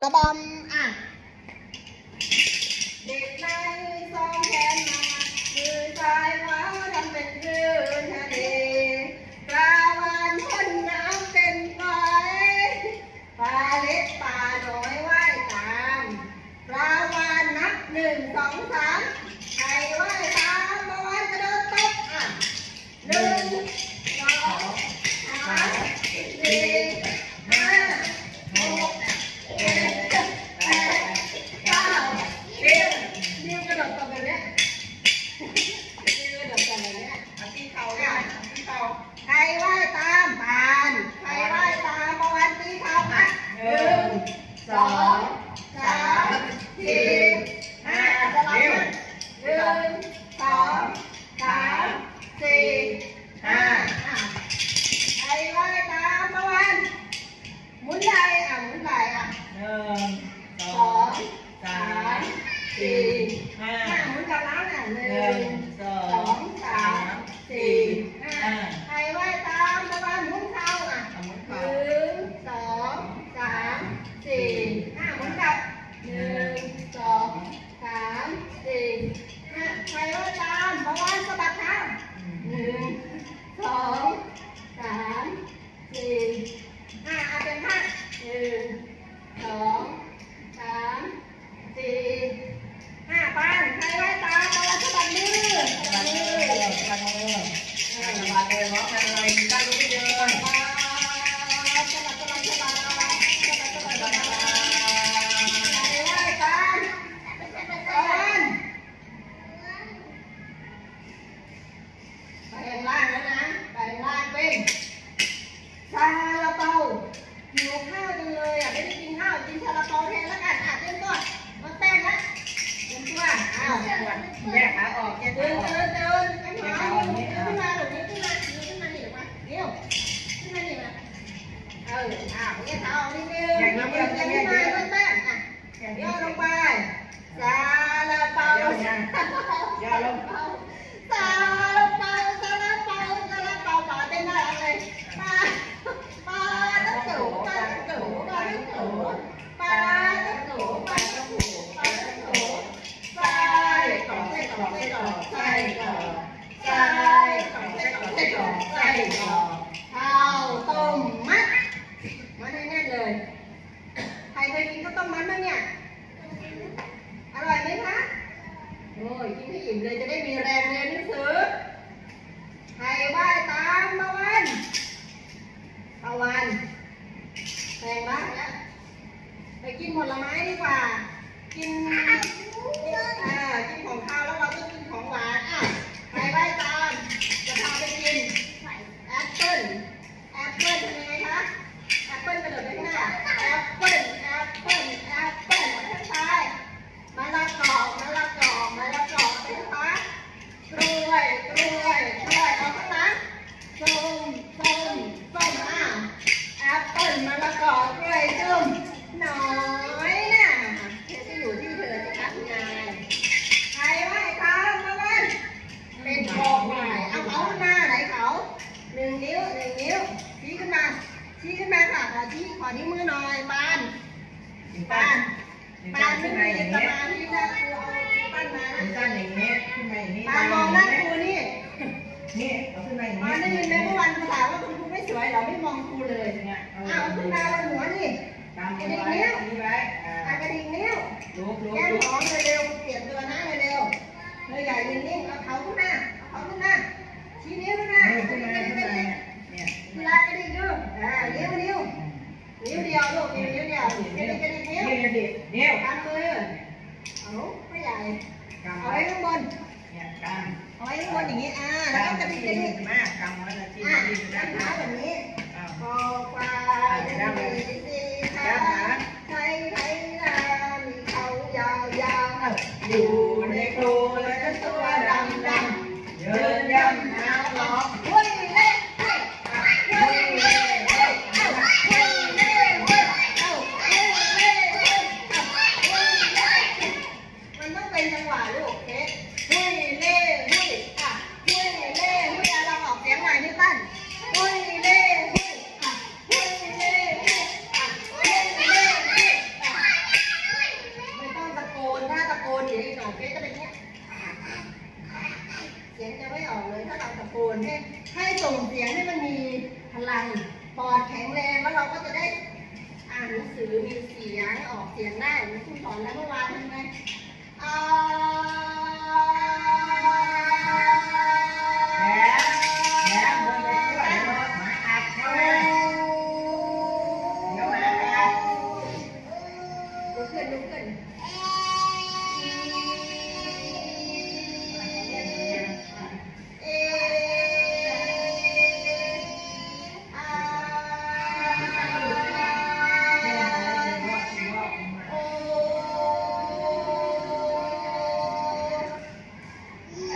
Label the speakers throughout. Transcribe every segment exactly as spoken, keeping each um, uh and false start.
Speaker 1: กระบอมอ่ะเด็กในสองแขนมามือซ้ายขวาทำเป็นคลื่นทะเลปลาวานพ่นน้ำเป็นไฟปลาเล็กปลาน้อยว่ายตามปลาวานนับหนึ่งสองสามใครว่ายตามปลาวานกระโดดตบอ่ะหนึ่งสองสามสี่ห้าหกเจ็ดแปดเก้าสิบนิ้วกระโดดตบแบบนี้นิ้วกระโดดตบแบบนี้เอาที่เข่าอ่ะที่เข่าใครว่ายตามผ่านใครว่ายตามปลาวานที่เข่าอ่ะหนึ่งสองสามสี่ห้าสลับกันหนึ่งสองสามสี่ห้าใครว่ายตามปลาวานหมุนไหล่อ่ะหมุนไหล่อ่ะ
Speaker 2: หนึ่งสอ
Speaker 1: สอง ง
Speaker 2: สา
Speaker 1: สาม มสี่ห้าหมุนกับล้างอ่ะหนึ่งสองสามสี่ห้าใครว่ายตามปลาวานหมุนเข่าอ่ะหนึ่งสองสามสี่ห้าหมุนกับหนึ่งสองสามสี่ห้าใครว่ายตามปลาวานสะบัดเท้าหนึ่งสองสามสี่ห้าเอาเป็นห้าหนึ่งสองสามสี่ห้าปันใครว่ายตามปลาวานสะบัดมือสะบัดมือ
Speaker 2: สะบัดมือสะบัดเลยเพราะกันเลยตั้งรู้ที่เดิน
Speaker 1: สะบัดสะบัดสะบัดสะบัดสะบัดสะบัดสะบัดสะบัดใครว่ายตามปลาวานไปข้างล่างแล้วนะไปข้างล่างเป็นซาลาเปาหิวข้าวจังเลยอ่ะไม่ได้กินข้าวกินซาลาเปาแทนแล้วกันอ่ะเต้นก่อนมาเต้นนะเต้นตัวอ้าว
Speaker 2: แยกขาออกแยก
Speaker 1: เดิ
Speaker 2: ขาน ออก
Speaker 1: เดินเดินไอ้หมาขึ้นมาหรือขึ้นมาขึ้นมาหนีออกมาเดี๋ยวขึ้นมาหนีมาเอออ้าวเนี่ยเท้านิดนึงยังขึ้นมาเต้นเต้นอ่ะย่อลงไปซาลาเปา
Speaker 2: ย่อลง
Speaker 1: ซาลาเปาซาลาเปาซาลาเปาป่าเต้นได้อะไรปลาปลาตะโกปลาตะโกปลาตะโกปลาตะโกปลาตะโกปลาตะโกไส้กรอกไส้กรอกไส้กรอกไส้กรอกไส้กรอกไส้กรอกไส้กรอกไส้กรอกข้าวต้มมัดมาแน่ๆเลยใครเคยกินข้าวต้มมัดบ้างเนี่ยอร่อยไหมคะโอ้ยกินให้อิ่มเลยจะได้มีแรงเรียนหนังสือใครว่ายตามปลาวานปลาวานแรงมากนะไปกินผลไม้ดีกว่ากินอ่ากินของข้าวแล้วเราก็กินของหวานอ่ะใครว่ายตามจะพาไปกินแอปเปิ้ลแอปเปิ้ลทำยังไงคะแอปเปิ้ลกระโดดไปข้างหน้าแอปเปิ้ลแอปเปิ้ลแอปเปิ้ลข้างซ้ายมะละกอมะละกอมะละกอไปข้างขวากล้วยกล้วยกล้วยเอาข้างหลังส้มส้มส้มอ่ะแอปเปิ้ลมะละกอกล้วยส้มน้อยน่ะเธอจะอยู่ที่เธอจะทำงานใครว่ายตามมาบ้านเป็นทองใหม่เอาเขาขึ้นมาไหนเขาหนึ่งนิ้วหนึ่งนิ้วชี้ขึ้นมาชี้ขึ้นมาค่ะขอชี้ขอนิ้วมือหน่อยปานปานปานขึ้นมาอย่างนี้ปานที่หน้าครูเอาปั้นมานะ
Speaker 2: ตั้งอย่างนี้ขึ้นมาอย่างนี้
Speaker 1: ปานมองหน้าครูนี่
Speaker 2: นี่เอาขึ้นมาอย่าง
Speaker 1: ปา
Speaker 2: นี้
Speaker 1: นได้ยินไหมเมื่อวันครูถามว่าคุณครูไม่สวยเหรอไม่มองครูเลยเนี่ยอ้าวขึ้นมาบนหัวนี่
Speaker 2: ตามนี้ไว้นี่ไว้อ่าก
Speaker 1: ระดิ่งนิ้ว
Speaker 2: ลุกลุก
Speaker 1: แก้ม
Speaker 2: ลุก
Speaker 1: หอมเร็วๆเปลี่ยนตัวนะเร็วๆเลยใหญ่นิ่งๆเอาเขาขึ้นมาเอาเขาขึ้นมาชี้นิ้วขึ้นมา
Speaker 2: ขึ้นมาขึ้นมาเนี่ย
Speaker 1: เวลากระดิ่งดูอ่านิ้วนิ้วนิ้วเดียวลูกนิ้วนิ้วเดียวกระดิ่งกระดิ่งนิ้ว
Speaker 2: นี่นี่นี่นิ้ว
Speaker 1: กำมือเอาไม่ใหญ่
Speaker 2: กำ
Speaker 1: เอา
Speaker 2: ไว้
Speaker 1: ไว้ข้างบน
Speaker 2: เนี่ยกำ
Speaker 1: เอาไว้ข้างบนอย่างนี้อ่าแล้วก็กระดิ่งกระดิ่ง
Speaker 2: มากกำไว้แล้วที่
Speaker 1: อ่ะ
Speaker 2: ที่
Speaker 1: ด้า
Speaker 2: ด้าน น
Speaker 1: ขา
Speaker 2: ขา
Speaker 1: แบบนี้
Speaker 2: อ้าว
Speaker 1: คอควายสีขาไทยไทยนามีเขายาวยาวอยู่ในโคลและตัวดำดำเดินยำหาหลอกเฮ้ยเล่เฮ้ยเฮ้ยเล่เฮ้ยเอ้าเฮ้ยเล่เฮ้ยเอ้าเฮ้ยเล่เฮ้ยเอ้าเฮ้ยเล่มันต้องเป็นจังหวะลูกเอ๊ะเฮ้ยเล่เฮ้ยอ่ะเฮ้ยเล่เฮ้ยเราออกเสียงหน่อยนิดตั้นเฮ้ยเล่เฮ้ยอ่ะเฮ้ยเล่เฮ้ยอ่ะเฮ้ยเล่เฮ้ยอ่ะเสียงออกเสียงได้เหมือนคุณสอนแล้วเมื่อวานใช่ไหมอ่า
Speaker 2: แหมแหมมึงไปช่วยรถมาอัดเขาเลยเดี๋ยวมาอัด
Speaker 1: ลุกขึ้นลุกขึ้นเออาโอเอ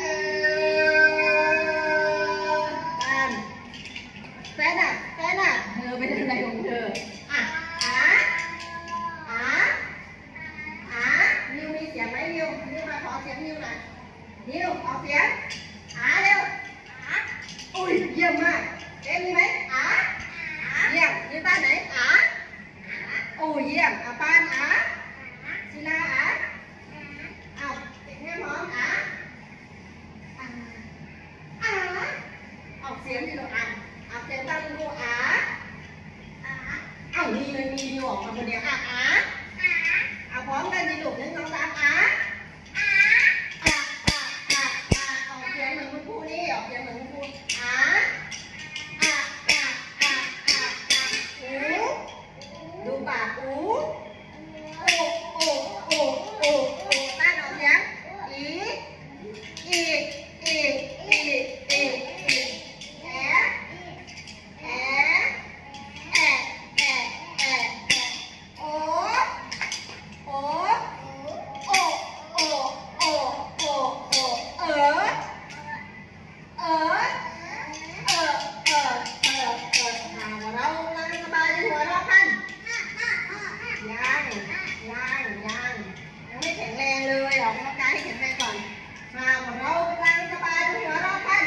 Speaker 1: ตามแฟนอ่ะแฟนอ่ะเธอไปทางไหนของเธออ่ะอ่ะอ่ะอ่ะนิวมีเสียงไหมนิวนิวมาขอเสียงนิวหน่อยนิวขอเสียงอ่ะเร็วอ่ะอุ้ยเยี่ยมมากเจ๊มีไหมอ่ะเยี่ยมนิวบ้านไหนอ่ะโอ้เยี่ยมอ่ะปานอ่ะศิลาอ่ะเอาเด็กแม่พร้อมอ่ะอ่ะอ่ะออกเสียงดิลูกอ่ะออกเสียงตามดูอ่ะอ่ะเอานี่เลยมีนิวออกมาคนเดียวอ่ะอ่ะเอาพร้อมกันดิลูกหนึ่งสองสามอ่ะอ่ะอ่ะอ่ะอ่ะออกเสียงเหมือนคุณครูนี่ออกเสียงเหมือนคุณครูอ่ะอ่ะอ่ะอ่ะอ่ะอ่ะอูดูปากอูโอ้โอ้โอ้โอ้โอ้ต้านออกเสียงอีอีอีอีอีอีแอะแอะแอะแอะแอะแอะโอ้โอ้โอ้โอ้โอ้โอ้โอ้เออเออเออเออเออเออหาว่าเรากำลังสบายในหัวเราะกันยังยังยังยังไม่แข็งแรงเลยออกกำลังกายให้แข็งแรงก่อนหาว่าเรากำลังสบายในหัวเราะกัน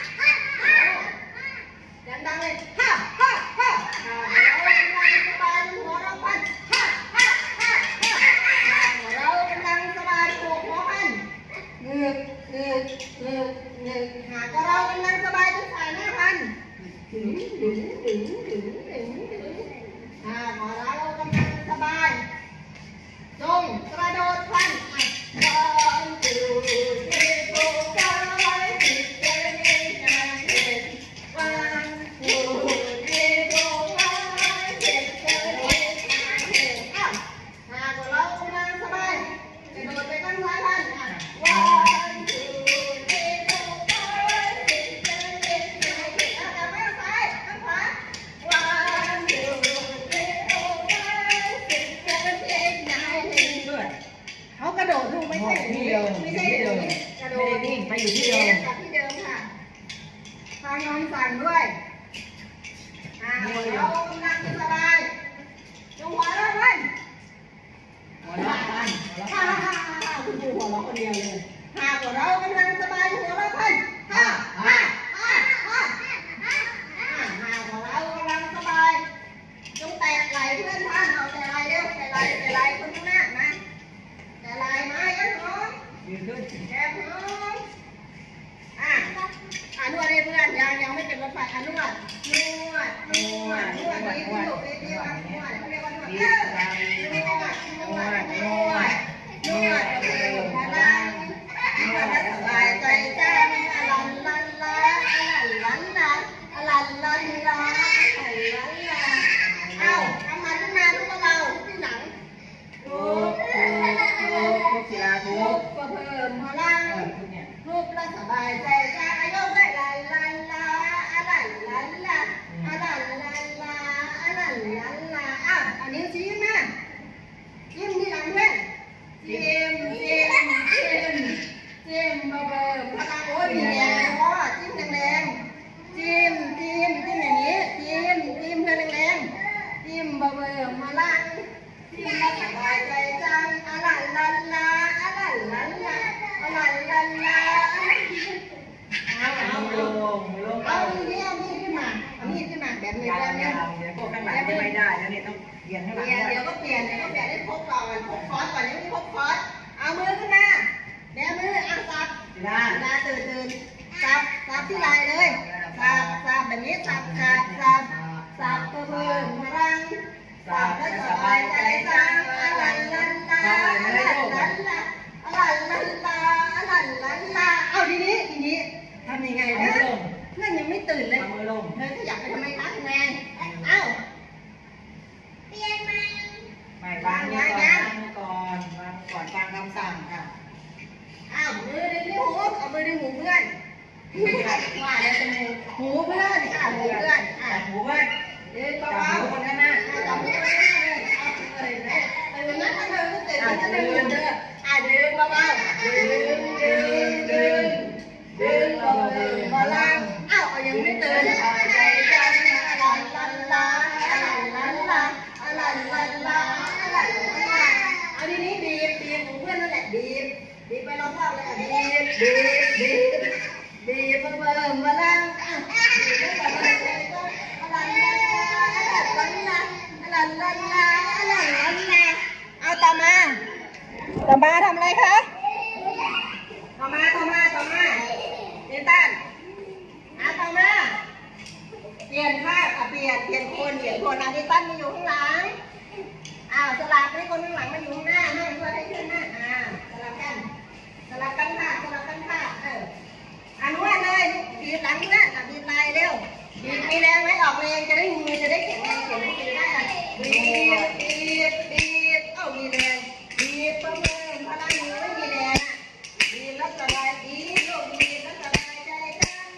Speaker 1: ดังๆเลยฮ่าฮ่าฮ่าหาว่าเรากำลังสบายในหัวเราะกันฮ่าฮ่าฮ่าฮ่าหาว่าเรากำลังสบายในหัวกันเงือกเงือกเงือกเงือกหากว่าเรากำลังสบายจนสายหน้าพันดึงดึงดึงดึงดึงดึงหากว่าเรากำลังสบายจงกระโดดพลันอ่ะวันจูเจ็ดโกกาไว้สิบเจ็ดเอ็ดนายเอ็ดวันจูเจ็ดโกกาไว้สิบเจ็ดเอ็ดนายเอ็ดอ้าวหากว่าเรากำลังสบายกระโดดไปข้างซ้ายพันอ่ะวันจูเจ็ดโกกาไว้สิบเจ็ดเอ็ดนายเอ็ดอ่ะกลับไปข้างซ้ายข้างขวาวันจูเจ็ดโกกาไว้สิบเจ็ดเอ็ดนายเอ็ด
Speaker 2: ด้วย
Speaker 1: เขากระโดดลูกไม่ใช่
Speaker 2: ที่เดิม
Speaker 1: ไม่ใช่
Speaker 2: ที่เดิม
Speaker 1: กระโด
Speaker 2: ไม่
Speaker 1: ด
Speaker 2: ได้วิ่งไปอยู่ที่เดิม
Speaker 1: กลับที่เดิมค่ะทางนอนสั่งด้วยอ่าเรากำลังสบายจงหัวเราะไว้
Speaker 2: หัวเราะกันหัว
Speaker 1: ฮ่า
Speaker 2: เราะ
Speaker 1: ฮ่า
Speaker 2: กัน
Speaker 1: ฮ่าฮ่าคุณครูหัวเราะคนเดียวเลยหากว่าเรากำลังสบายหัวเราะกันฮ่าฮ่าฮ่าฮ่าฮ่าหากว่าเรากำลังสบายจงแตะไหล่เพื่อนท่านเอาแต่ไหล่เร็วแต่ไหล่แต่ไหล่คนข้างหน้ามาแต่ไหล่มายังน้อง
Speaker 2: ยืนขึ้น
Speaker 1: แอบน้องอ่ะอ่ะนวดให้เพื่อนยังยังไม่เป็นรถไฟอ่ะนวดนวดนวดนวดดีที่สุดดีๆอ่ะนวดเขาเรียกว่านวดเออไม่ได้นวดนวดนวดนวดเออพลังนวดแล้วสบายใจจังอะลันลันลาอะลันลันลาอะลันลันลาอะลันลันลาเอ้าทำมาขึ้นมาทุกเราที่หนัง
Speaker 2: ทุกทุกทุกกีฬาทุ
Speaker 1: ทุ
Speaker 2: ก
Speaker 1: กก็เพิ่มพลัง
Speaker 2: เออทุกเนี่ย
Speaker 1: ทุกและสบายใจใจโยกได้ลาลาลาอะลันลันลาอะลันลันลาอะลันลันลาอ้าวอันนี้ชี้แม่จิ้มที่หลังเพื่อนจิ้มจิ้มจิ้มจิ้มเบอร์เบอร์พลังโอ้ยมีแรงเพราะว่าจิ้มแรงๆจิ้มจิ้มจิ้มอย่างนี้จิ้มจิ้มเพื่อนแรงๆจิ้มเบอร์เบอร์พลังจิ้มและสบายใจจังอะลันลันลาอะลันลันลาอะลันลันลาเอาเอา
Speaker 2: ล
Speaker 1: เอา
Speaker 2: งลง
Speaker 1: เอาทีนี้เอามีดขึ้นมาเอามีดขึ้นมาแบบนี้
Speaker 2: ยา
Speaker 1: แบ
Speaker 2: ว
Speaker 1: บนี้
Speaker 2: ยาวเดี๋ยวพวกข้างหลังจะไม่ได้แล้วเนี่ยต้องเปลี่ยนข้างหลัง
Speaker 1: เปลี่ยน
Speaker 2: ด้วย
Speaker 1: เดี๋ยวก็เปลี่ยนเดี๋ยวก็เปลี่ยนได้พกก่อนพกคอร์สก่อนยังไม่พกคอร์สเอามือขึ้นมาแบมืออ่ะสับ
Speaker 2: กีฬา
Speaker 1: เวลาตื่นตื่นสับสับที่ไหล่เลยสับสับแบบนี้สับสับสับสับเพิ่มพลังสับและสบายใจใจว่าแล้วเป็นหูหูเพื่อนอ่ะหูเพื่อนอ่ะ
Speaker 2: หูเพื่อน
Speaker 1: เดิน
Speaker 2: จับ
Speaker 1: เบา
Speaker 2: หูคนข้างหน้า
Speaker 1: ๆจับมือคนข้างหน้าเลยเอาเลยเออนะถ้าเดินไม่เสร็จจะเดินเดินอ่ะเดินเบาๆเดินเดินเดินเดินเบาๆเบาล่างอ้าวยังไม่เดินใจจังลันลันลาลันลันลาลันลันลาลันลันลาเอาทีนี้บีบบีบของเพื่อนนั่นแหละบีบบีบไปรอบๆเลยอ่ะบีบบีบบีบบีบเบิ่มมาล่างอ่ะบีบแล้วก็ใจจังลันลันลาลันลันลาลันลันลาลันลันลาเอาต่อมาต่อมาทำอะไรคะต่อมาต่อมาต่อมาเดนตันเอาต่อมาเปลี่ยนภาพอ่ะเปลี่ยนเปลี่ยนคนเปลี่ยนคนอ่ะเดนตันมาอยู่ข้างหลังอ้าวสลับให้คนข้างหลังมาอยู่ข้างหน้าให้เพื่อนให้ขึ้นหน้าอ่าสลับกันสลับกันค่ะสลับกันค่ะเอออนุญาตเลยบีบหลังเพื่อนอ่ะบีบไหล่เร็วบีบมีแรงไหมออกแรงจะได้มือจะได้แข็งแรงเขียนหนังสือได้อ่ะบีบบีบบีบเอ้ามีแรงบีบประเมินพลังมือไม่มีแรงอ่ะบีบแล้วสบายบีบลูกบีบแล้วสบายใจจัง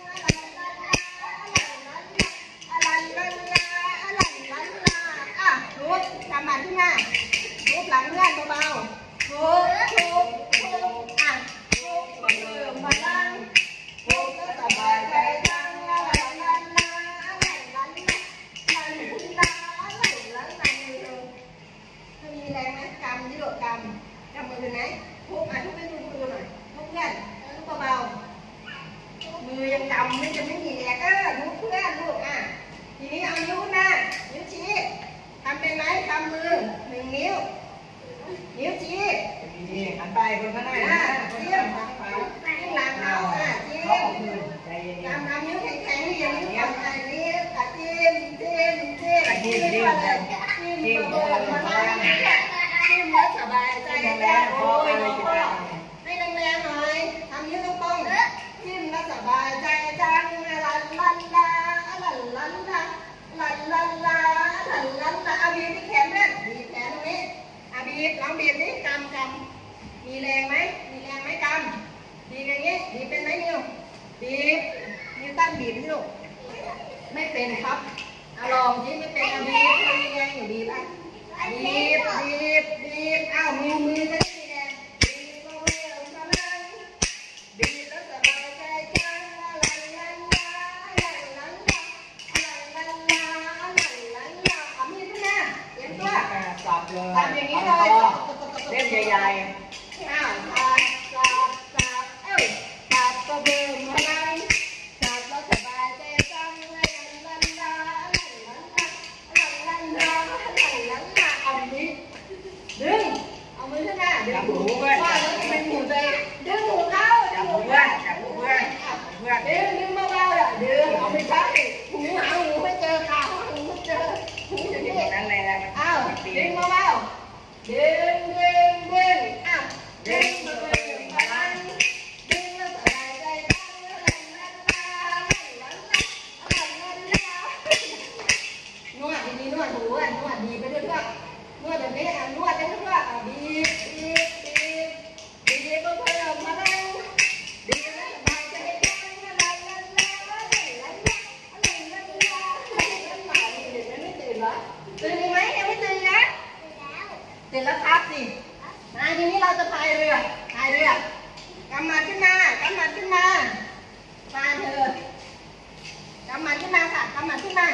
Speaker 1: อะลันลันลาอะลันลันลาอ่ะทุบทำมันขึ้นมาทุบหลังเพื่อนเบาๆทุบทุบทุบอ่ะทุบประเมินพลังทุบแล้วสบายใจจังอะลันลันลาอะลันลันลาลันลาอะลันลันลาถ้ามีแรงไหมกำยืดกำกำมือไหนทุบอ่ะทุบให้ดูดูหน่อยทุบเพื่อนทุบเบาๆมือยังกำไม่จะไม่มีแรงเออทุบเพื่อนลูกอ่ะทีนี้เอานิ้วหน้านิ้วชี้ทำเป็นไหมทำมือหนึ่งนิ้วนิ้วชี้
Speaker 2: นี่หันไปคนข้างหน้า
Speaker 1: อ่ะ
Speaker 2: คน
Speaker 1: เทีย
Speaker 2: ข้าง
Speaker 1: ม
Speaker 2: หลัง
Speaker 1: ข้างหลังเอาอ่ะจิ้
Speaker 2: เขา
Speaker 1: ม
Speaker 2: เอาคืนใจเย็น
Speaker 1: ทำทำนิ้วแข็งๆนี่อย่างนี้ก่อนอ่ะนิ้วอ่ะจิ้มจิ้มจิ้มจิ้มจิ้มจิ้มเบาๆมาล้างจิ้มแล้วสบายใจจ้าโอ้ยน้องพ่อให้แรงๆหน่อยทำนิ้วตรงๆจิ้มแล้วสบายใจจังลันลันลาลันลันลาลันลันลาลันลันลาเอาบีบที่แขนเพื่อนบีบแขนตรงนี้อ่ะบีบลองบีบนี่กำกำมีแรงไหมมีแรงไหมกำบีบอย่างนี้บีบเป็นไหมนิวบีบนิวตั้งบีบสิลูกไม่เป็นครับเอาลองสิไม่เป็นเอาบีบทำยังไงอยู่บีบอ่ะบีบบีบบีบอ้าวมือมือจะได้มีแรงบีบก็เริ่มกำลังบีบแล้วสบายใจจังลันลันลาลันลันลาลันลันลาลันลันลาเอามีดขึ้นมาเตรียมตัว
Speaker 2: สับเลย
Speaker 1: ทำอย่างนี้เลย
Speaker 2: เล่นใหญ่
Speaker 1: อ้าวสับสับสับเอ้ยสับก็เบิ่มพลังสับแล้วสบายใจจังลันลันลาลันลันลาลันลันลาลันลันลาเอานี้ดึงเอามือขึ้นมาดึงหูว่าแล้วเป็นหูใจดึงหูเขา
Speaker 2: ๆจับหูเพื่อนจับหูเพื่อนจับหูเพื่อน
Speaker 1: ดึงดึงเบาๆอ่ะดึงเอาไม่ใช่หูหาหูไม่เจอขาหูไม่เจอหูอยู่นี่
Speaker 2: นั่นแหละ
Speaker 1: อ้าวดึงเบาๆดึงดึงดึงอ้าวดึงมาเลยพลังดึงแล้วสบายใจจังลันลันลาลันลันลาลันลันลานวดดีๆนวดหูอ่ะนวดดีไปเรื่อยๆนวดแบบนี้อ่ะนวดไปเรื่อยๆอ่ะบีบบีบบีบบีบเพิ่มพลังบีบแล้วสบายใจจังลันลันลาลันลันลาลันลันลาลันลันลาเด็กไม่ตื่นเหรอตื่นไหมยังไม่ตื่นนะเสร็จแล้วครับสิมาทีนี้เราจะพายเรือพายเรือกำมัดขึ้นมากำมัดขึ้นมาพายเธอกำมัดขึ้นมาค่ะกำมัดขึ้นมาก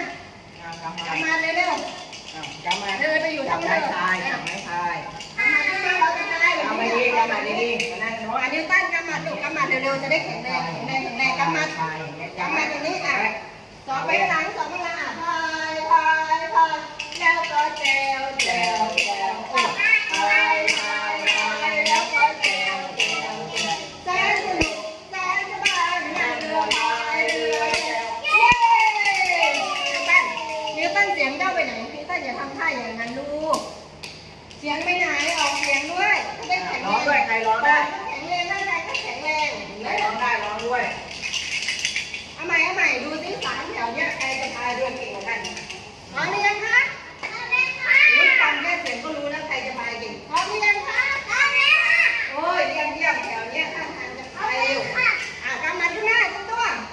Speaker 2: ำ
Speaker 1: กำมัดเร็ว
Speaker 2: กำมา
Speaker 1: ๆเธอไปอยู่
Speaker 2: จั
Speaker 1: ทา
Speaker 2: บ
Speaker 1: ง
Speaker 2: ไม้
Speaker 1: เรือ
Speaker 2: พายจับไม้พาย
Speaker 1: กำมัดขึ้นมาเราจะพาย
Speaker 2: กำมาดีกำมาดีๆมานั่งโน้ต
Speaker 1: อันนี้ตั้งกำมัดลูกกำมัดเร็วๆจะได้แข็งแรงแข็งแรงแข็งแรงกำมัดกำมัดตรงนี้อ่ะสอบไปหลังสอบไปหลังอ่ะพายพายพายแล้วก็แจวแจวแจวพายพายพายแล้วก็แจวแจวแสนสนุกแสนสบายนั่งเรือพายเรือแจวเย้ตั้นนิวตั้นเสียงเจ้าไปไหนพี่ตั้นอย่าทำท่าอย่างนั้นลูกเสียงไปไหนออกเสียงด้วยจะได้แข็งแรง
Speaker 2: ร้องด้วยใครร้องได้
Speaker 1: แข็งแรงร่างกายก็แข็งแรง
Speaker 2: ใครร้องได้ร้องด้วย
Speaker 1: เอาใหม่เอาใหม่ดูสิสามแถวเนี้ยใครจะพายเรือเก่งกว่ากันพร้อมหรือยังคะพร้อมแล้วค่ะรู้ฟังแค่เสียงก็รู้แล้วใครจะพายเก่งพร้อมหรือยังคะพร้อมแล้วค่ะโอ้ยเยี่ยมเยี่ยมแถวเนี้ยท่าทางจะพายเร็วอ่ะกำมัดขึ้นหน้าทุกตัว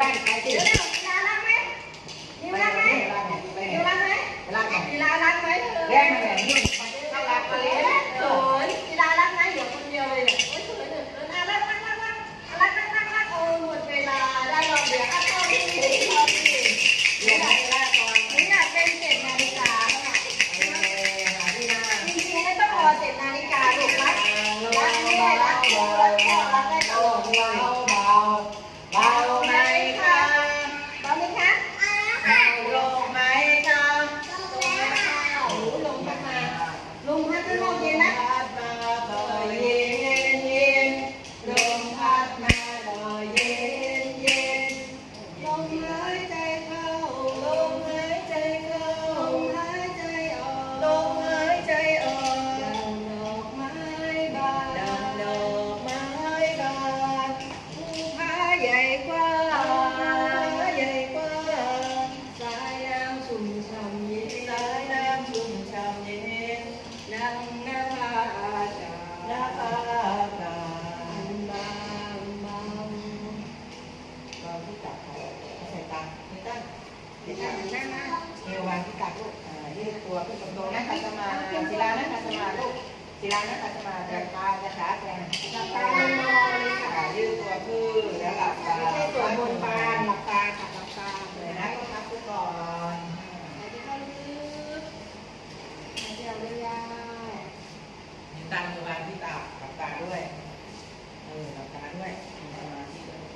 Speaker 2: บ้านใครสิ
Speaker 1: เดี๋ยวเรากีฬารักไหมกีฬารักไหมกีฬารักไหม
Speaker 2: เวลาก่อน
Speaker 1: กีฬารักไหมเธอ
Speaker 2: แรกมาแบบนี้เข้ารักมาเลย
Speaker 1: โอ้ยกีฬารักไหมเดี๋ยวคนเดียวเลยเนี่ยโอ้ยสวยเลยเออน่ารักรักรักรักรักรักรักรักโอ้หมดเวลาได้ลองเดี๋ยวอ่ะเข้าที่เข้าที่
Speaker 2: เรียนเวลาก่อน
Speaker 1: นี่อยากเป็นเจ็ดนาฬิกาค่ะ
Speaker 2: เออหาที่หน้า
Speaker 1: จริงๆไม่ต้องรอเจ็ดนาฬิกาลูกรักรักแม่รักพ่อรักพ่อรักได้ตลอดเวลา
Speaker 2: เบาเบาไหมคะ
Speaker 1: เบาไหมคะ
Speaker 2: เบาลงไหมคะ
Speaker 1: ลงแล้วค่ะโอ้ลงมาลงพัดข้างนอกเย็นนะ
Speaker 2: พัดมาต่อเย็นเย็นลมพัดมาต่อเย็นเย็นลมหายใจเข้าลมหายใจเข้า
Speaker 1: ลมหายใจออก
Speaker 2: ลมหายใจออก
Speaker 1: ดังดอกไม้บาน
Speaker 2: ดังดอกไม้บาน
Speaker 1: ภูผาใหญ่กว้า
Speaker 2: ฟ้าง ใหญ่กว้าง
Speaker 1: สายน้ำชุ่มช่ำเย็น
Speaker 2: สายน้ำชุ่มช่ำเย็น
Speaker 1: ดังน้ำอาจา
Speaker 2: หน้าอากาศ
Speaker 1: บางเบา
Speaker 2: เราที่ตักเขาใส่ตังนี่ตั้งนี่ตั้ง
Speaker 1: หน้ามา
Speaker 2: เอววางที่ตักลูกอ่ายืดตัวขึ้นตรงๆนะคัสมาศิลานะคัสมาลูกศิลานะคัสมาจะตาจะขาแกง
Speaker 1: หลับตาลงนอนเลยค่ะ
Speaker 2: อ่ายืดตัวขึ้นแล้วหลับตา
Speaker 1: ไม่ใช่สวดมนต์ปานหลับตาค่ะหลับตา
Speaker 2: เล นะ
Speaker 1: เลยยนะ
Speaker 2: ก็พักขึ้นก่อน
Speaker 1: หายใจเข้าลึกหายใจออกยาว
Speaker 2: ยืนตั้งมือวางที่ตักหลับตาด้วยเออหลับตาด้วยมีสมาธิด้วย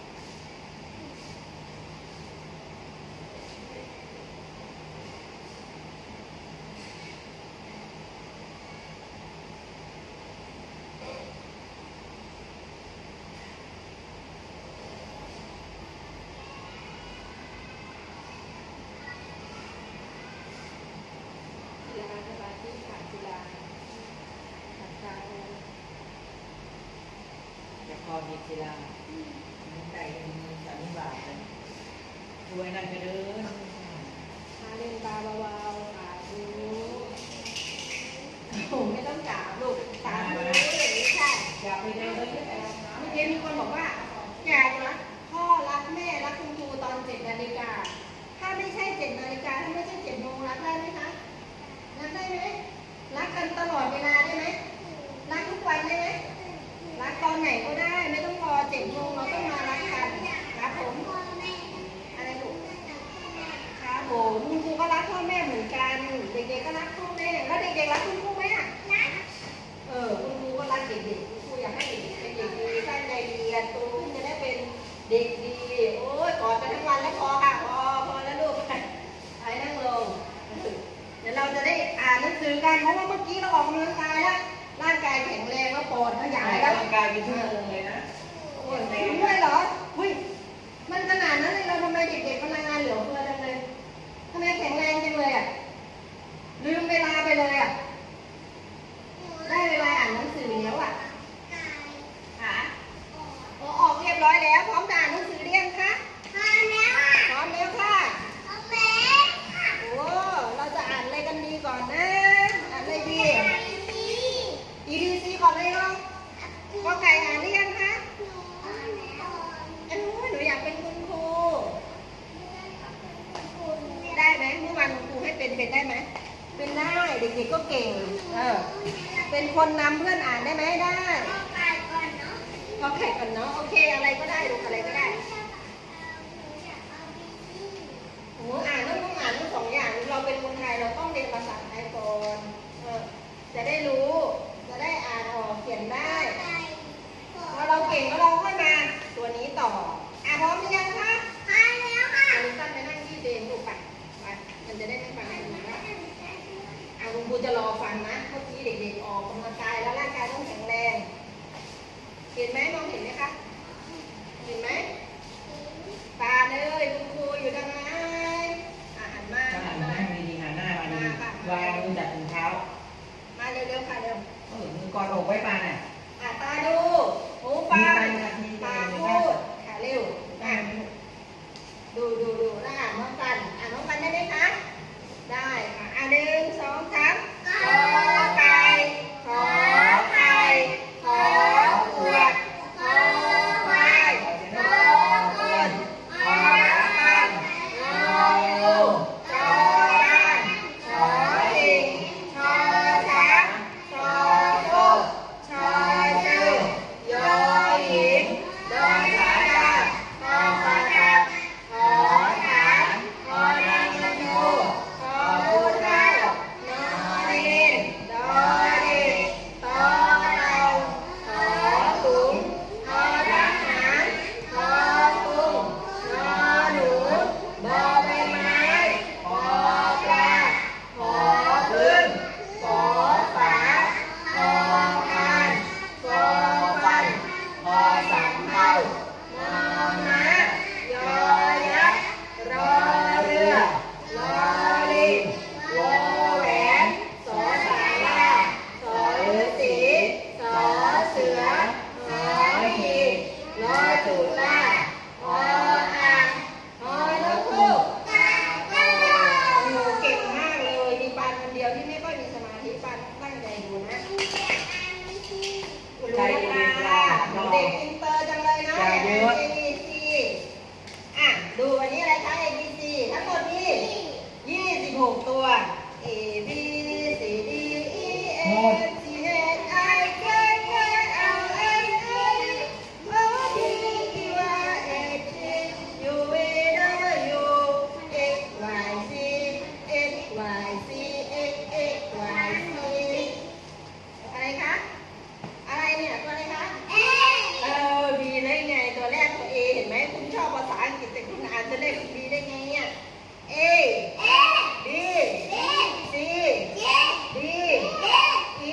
Speaker 1: ๆศิลาสมาธิค่ะศิลาหลับตาเลย
Speaker 2: จะพอมีกีฬามีใจเป็นสามีบาทเลยรวยนั่นไปเด้อ
Speaker 1: ทาเล่นตาเบาๆขาดูโอ้ไม่ต้องกราบลูกตาดูอย่างนี้ค่ะ
Speaker 2: อย่าไปเด้อเลย
Speaker 1: เมื่อกี้มีคนบอกว่าอยากรักพ่อรักแม่รักคุณครูตอนเจ็ดนาฬิกา ถ้าไม่ใช่เจ็ดนาฬิกาถ้าไม่ใช่เจ็ดโมงรักได้ไหมคะรักได้ไหมรักกันตลอดเวลาได้ไหมรักทุกวันได้ไหมรักตอนไหนก็ได้ไม่ต้องรอเจ็ดโมงเราต้องมารักกันครับผมอะไรลูกครับผมคุณครูก็รักพ่อแม่เหมือนกันเด็กๆก็รักพ่อแม่แล้วเด็กๆรักคุณครูไหมอ่ะรักเออคุณครูก็รักเด็กๆคุณครูอยากให้เด็กๆเป็นเด็กดีตั้งใจเรียนโตขึ้นจะได้เป็นเด็กดีโอ้ยกอดกันทั้งวันแล้วพอค่ะพอพอแล้วลูกไปนั่งลงเดี๋ยวเราจะได้อ่านหนังสือกันเพราะว่าเมื่อกี้เราออกกำลังกายแล้วร่างกายแข็งแรงแล้วปอดขยายแล้ว
Speaker 2: ร่างกายเป็นชั่วโมงเลยนะ
Speaker 1: โอ้ยด้วยเหรออุ้ยมันขนาดนั้นเลยเราทำไมเด็กๆพลังงานเหลือเฟือจังเลยทำไมแข็งแรงจังเลยอ่ะลืมเวลาไปเลยอ่ะได้เวลาอ่านหนังสือแล้วอ่ะค่ะโอ้ออกเรียบร้อยแล้วพร้อมจะอ่านหนังสือเรียงคะพร้อมแล้วพร้อมแล้วค่ะโอ้เราจะอ่านอะไรกันดีก่อนนะอ่านอะไรดี อี ดี ซี ก่อนเลยลูกก็ไก่อ่านหรือยังคะเอ้ยหนูอยากเป็นคุณครู ได้ไหมเมื่อวานคุณครูให้เป็นเป็นได้ไหม เป็นได้ เด็กๆก็เก่ง เออ เป็นคนนำเพื่อนอ่านได้ไหมได้ก็ไก่ก่อนเนาะ โอเค อะไรก็ได้ลูกอะไรก็ได้หนูอ่านต้องต้องอ่านทั้งสองอย่าง เราเป็นคนไทยเราต้องเรียนภาษาไทยก่อนเออจะได้รู้ จะได้อ่านออกเขียนได้พอเราเก่งแล้วเราค่อยมาตัวนี้ต่ออ่ะพร้อมหรือยังคะพร้อมแล้วค่ะลุงตั้นไปนั่งที่เดิมลูกไปไปมันจะได้ไม่ฟังอะไรนะอ่ะคุณครูจะรอฟังนะเมื่อกี้เด็กๆออกกำลังกายแล้วร่างกายต้องแข็งแรงเห็นไหมมองเห็นไหมคะเห็นไหมตาเลยคุณครูอยู่ทางไหนอ่ะหันมา
Speaker 2: ถ้าหั
Speaker 1: หั
Speaker 2: น
Speaker 1: น
Speaker 2: หน้า
Speaker 1: มา
Speaker 2: ดีๆหันหน้ามาดีวางมือจับถุงเท้า
Speaker 1: มาเร็วๆค่ะเร็ว
Speaker 2: เออมือกอดอกไว้ปาน่ะ
Speaker 1: อ่ะตาดูหูฟังตาพูดค่ะเร็วอ่ะดูดูดูแล้วอ่านพร้อมกันอ่านพร้อมกันได้ไหมคะได้ค่ะอ่ะหนึ่งสองสามขอไก่ขอไข่ขอขวดขอควายขอคนขอ
Speaker 2: ใจ
Speaker 1: รู้
Speaker 2: เย็น
Speaker 1: นะ
Speaker 2: ค่ะ
Speaker 1: คะเด็กอินเตอร์จังเลยนะ
Speaker 2: อย่าเยอะ
Speaker 1: A B C อ่ะดูอันนี้อะไรคะ A B C ทั้งหมดมียี่สิบหกตัว A B C D E F G H I J K L M N O P Q R S T U V W X Y Z X Y Z X X Y Z อะไรคะ อะไรเนี่ยตัวอะไรคะ A เออ B ได้ไงตัวแรกตัว A เห็นไหมคุณชอบภาษาอังกฤษแต่คุณอ่านตัวเลข B ได้ไงเนี่ย A B C D E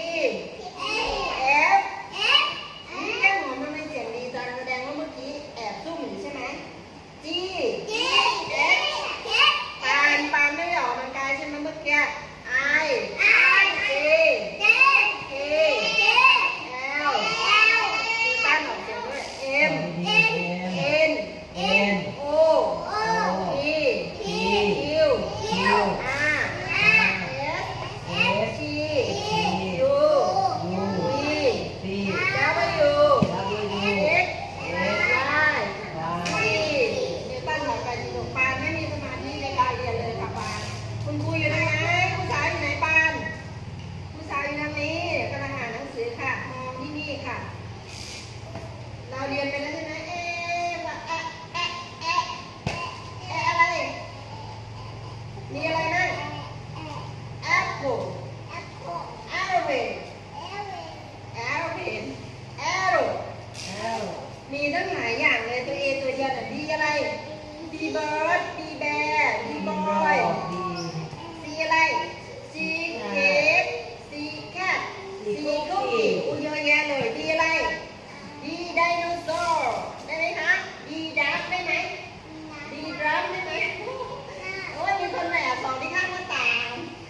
Speaker 1: F นี่แก้มหอมทำไมเสียงดีจังแสดงว่าเมื่อกี้แอบซุ่มอยู่ใช่ไหม G H ปานปานไม่ได้ออกกำลังกายใช่ไหมเมื่อกี้ I J K L คือต้านออกเสียงด้วย M N O P Q R S T U V W X Y นิวตันบอกไปดีลูกปานไม่มีสมาธิในการเรียนเลยค่ะปานคุณครูอยู่ตรงไหนคุณสาวอยู่ไหนปานคุณสาวอยู่ทางนี้กำลังอ่านหนังสือค่ะมองที่นี่ค่ะ เราเรียนไปแล้วใช่ไหมเอ๊ะว่าแอะแอะแอะแอะอะไรมีอะไรนั่น Apple Aeroplane Aeroplane Arrow มีตั้งหลายอย่างเลยตัว A ตัวเดียวแต่ B อะไร B bird B bear B boy C อะไร C cake C cat C cookie อุ้ยเยอะแยะเลย D อะไร D dinosaur ได้ไหมคะ D duck ได้ไหม D drum ได้ไหมโอ้ยมีคนแอบส่องที่ข้างหน้าต่าง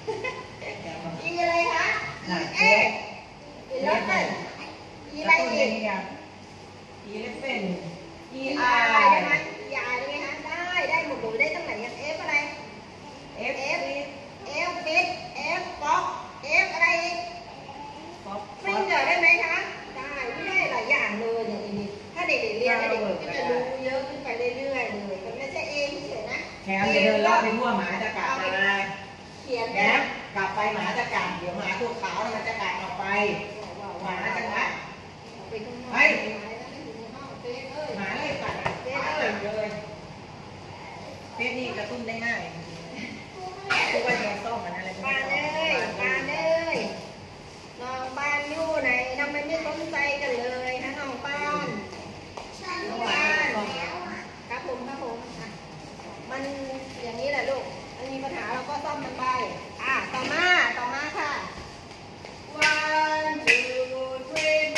Speaker 1: E อะไรคะ E A eleven E อะไรอีก
Speaker 2: อีเลฟเฟน
Speaker 1: E
Speaker 2: E
Speaker 1: R ได้
Speaker 2: I
Speaker 1: ไหม E R ได้ไหมคะได้ได้หมดเลยได้ตั้งไหนกัน F อะไร
Speaker 2: F
Speaker 1: F F fish F fox F อะไรอีก
Speaker 2: Fox
Speaker 1: ฟิงเกอร์ได้ไหมคะได้ไม่ได้หลายอย่างเลยเนี่ยทีนี้ถ้าเด็กๆเรียนเด็กๆก็จะรู้เยอะขึ้นไปเรื่อยๆเลยมันไม่ใช่ A เฉยๆนะ
Speaker 2: แคมจะเดินรอบไปทั่วหมาจะกัดมา
Speaker 1: เขียน
Speaker 2: แคมกลับไปหมาจะกัดเดี๋ยวหมาตัวขาวมันจะกัดออกไปหมาจะกัด
Speaker 1: ไปข้างนอก
Speaker 2: เฮ้ย
Speaker 1: เฟซเอ้ย
Speaker 2: หมาเลยกัดหมากัดเลยเพศนี่กระตุ้นได้ง่ายทุกวันนี้ส้มมันอะไร
Speaker 1: ปานเอ้ยปานเอ้ยน้องปานอยู่ไหนทำไมไม่สนใจกันเลยฮะน้องปานน้องปานครับผมครับผมอ่ะมันอย่างนี้แหละลูกมันมีปัญหาเราก็ซ่อมมันไปอ่ะต่อมาต่อมาค่ะ one two three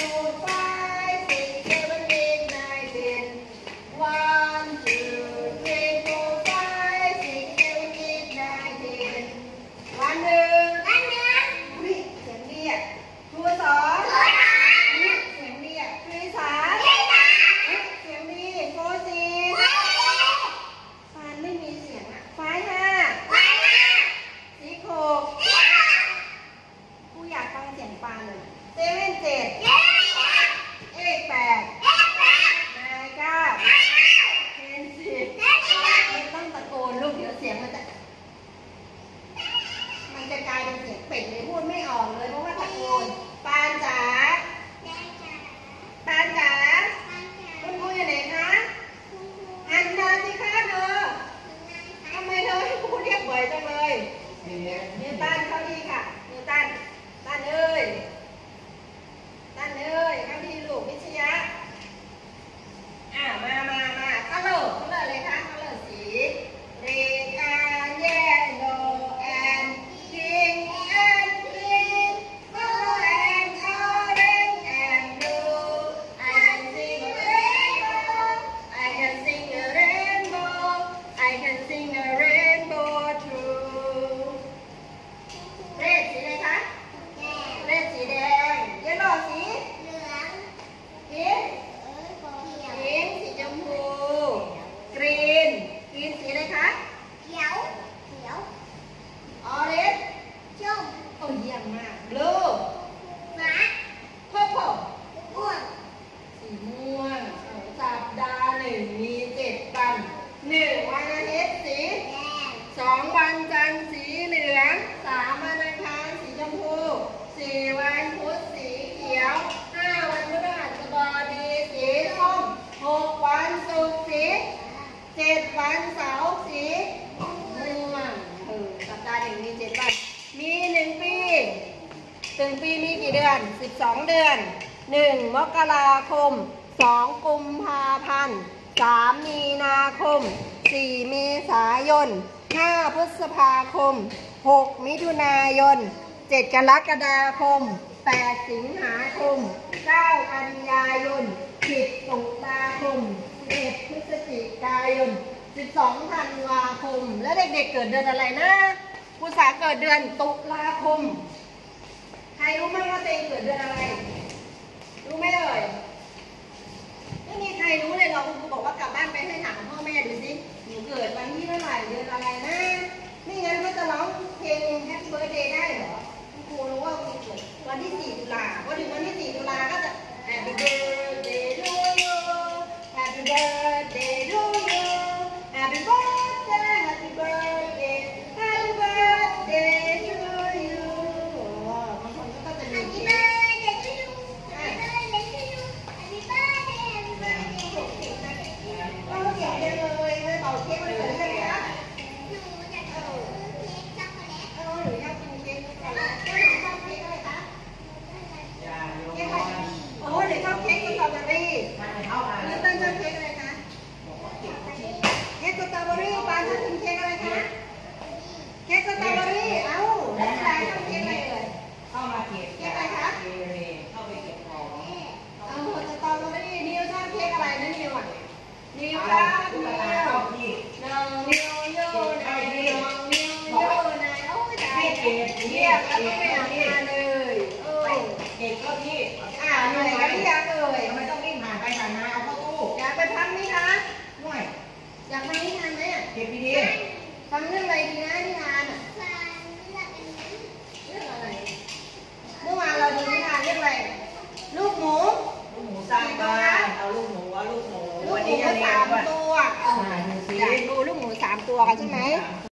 Speaker 2: หนึ่งมกราคมสองกุมภาพันธ์สามมีนาคมสี่เมษายนห้าพฤษภาคมหกมิถุนายนเจ็ดกรกฎาคมแปดสิงหาคมเก้ากันยายนสิบตุลาคมสิบเอ็ดพฤศจิกายนสิบสองธันวาคมแล้วเด็กๆเกิดเดือนอะไรนะครูสาเกิดเดือนตุลาคมใครรู้ไหมว่าตัวเองเกิดเดือนอะไรรู้ไหมเอ่ยไม่มีใครรู้เลยเราคุณครูบอกว่ากลับบ้านไปให้ถามพ่อแม่ดูสิหนูเกิดวันที่เท่าไหร่เดือนอะไรนะไม่งั้นก็จะร้องเพลง Happy Birthday ได้เหรอคุณครูรู้ว่าคุณเกิดวันที่สี่ตุลาพอถึงวันที่สี่ตุลาก็จะ Happy Birthday to you Happy Birthday to you Happy Birthday Happy Birthday Happy Birthday to you บางคนก็จะมีเค้กเราเสียงเลยเลยเป่าเค้กมันเกิดอะไรคะหนูอยากกินเค้กช็อกโกแลตเออหนูอยากกินเค้กช็อกโกแลตแล้วหนูชอบเค้กอะไรคะเค้กอะไรโอ้หนูชอบเค้กสตรอเบอรี่แล้วเต้นชอบเค้กอะไรคะเค้กสตรอเบอรี่ปานชอบกินเค้กอะไรคะเค้กสตรอเบอรี่เอ้าแล้วปานชอบเค้กอะไรเอ่ยเข้ามาเก็บเค้กอะไรคะเข้าไปเก็บของเอาสตรอเบอรี่นิวชอบเค้กอะไรนะนิวอ่ะนิวครับนิวน้องนิวโย่นายน้องนิวโย่นายโอ้ยตายเก็บเรียกแล้วก็ไม่อ่านมาเลยเออเก็บก็ที่อ่านหน่อยกันหรือยังเอ่ยทำไมต้องวิ่งผ่านไปผ่านมาเอาเข้าตู้อยากไปพักไหมคะไม่อยากไปนิทานไหมอ่ะเก็บดีๆทำเรื่องอะไรดีนะนิทานอ่ะเรื่องอะไรเมื่อวานเราดูนิทานเรื่องอะไรลูกหมูลูกหมูสร้างบ้านเอาลูกหมูว่าลูกหมูลูกหมูสามตัวอยากดูลูกหมูสามตัวกันใช่ไหม